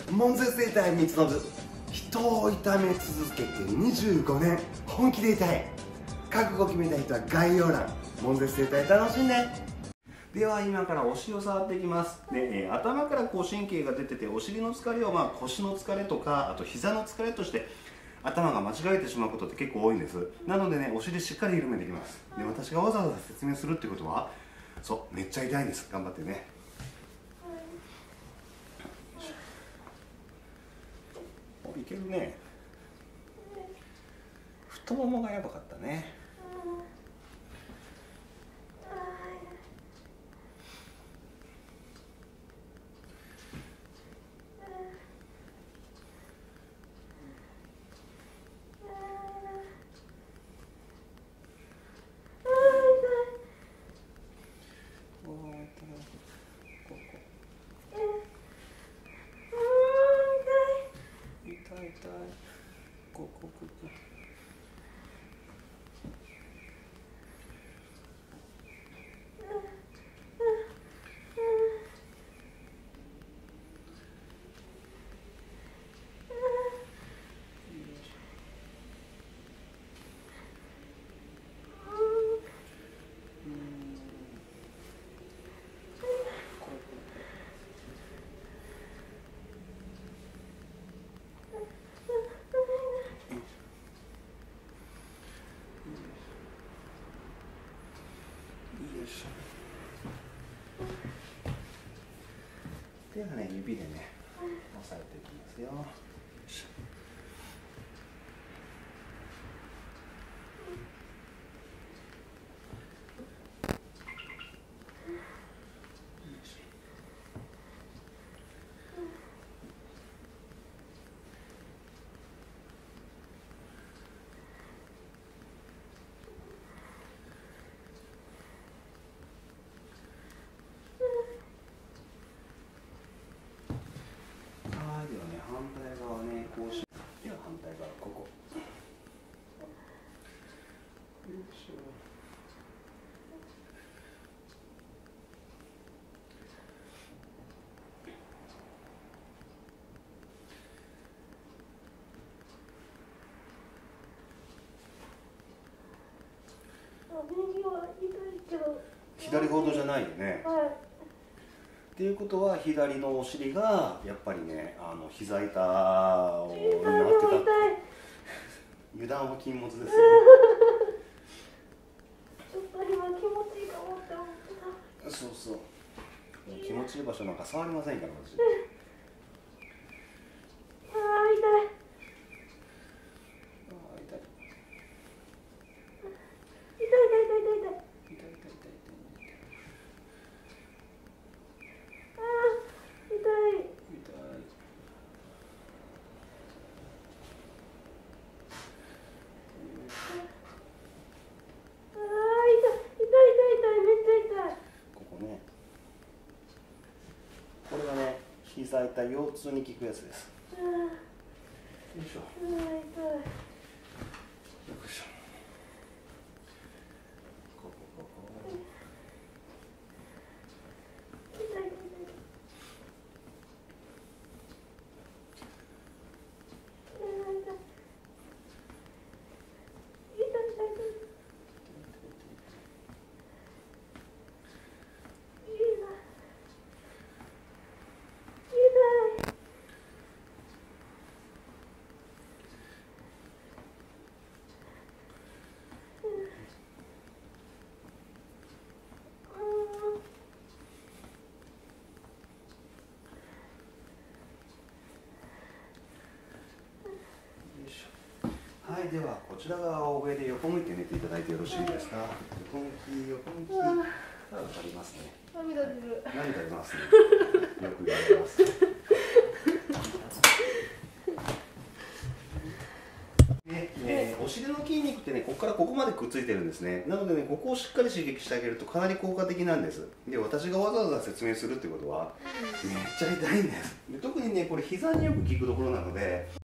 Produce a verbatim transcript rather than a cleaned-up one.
門前生態光信、人を痛め続けてにじゅうごねん、本気で痛い。覚悟決めた人は概要欄、門前生態楽しんで。では今からお尻を触っていきます。で、えー、頭からこう神経が出てて、お尻の疲れをまあ腰の疲れとか、あと膝の疲れとして頭が間違えてしまうことって結構多いんです。なのでね、お尻しっかり緩めていきます。で、私がわざわざ説明するってことは、そう、めっちゃ痛いんです。頑張ってね。お、いけるね。太ももがやばかったね。ここここ。ではね、指でね、押さえていきますよ。反対側ね、こうし、では反対側ここ。よいしょ。 右は痛いけど。 左ほどじゃないよね。 はい。 っていうことは左のお尻がやっぱりね、あの膝板をになってた。油断は禁物ですよ。 ちょっと今気持ちいいかもって思ってた。 そうそう。気持ちいい場所なんか触りませんから私。 ああ痛い。 ああ痛い。 痛い痛い痛い痛い。 膝痛い、腰痛に効くやつです。よいしょ。よいしょ。ここここ。はい、ではこちら側を上で横向いて寝ていただいてよろしいですか。横向き、横向き。わかりますね。 涙出る。 涙出ますね。よく言われます。ね、えー、お尻の筋肉ってね、ここからここまでくっついてるんですね。なのでね、ここをしっかり刺激してあげるとかなり効果的なんです。で、私がわざわざ説明するってことは、めっちゃ痛いんです。で、特にね、これ膝によく効くところなので。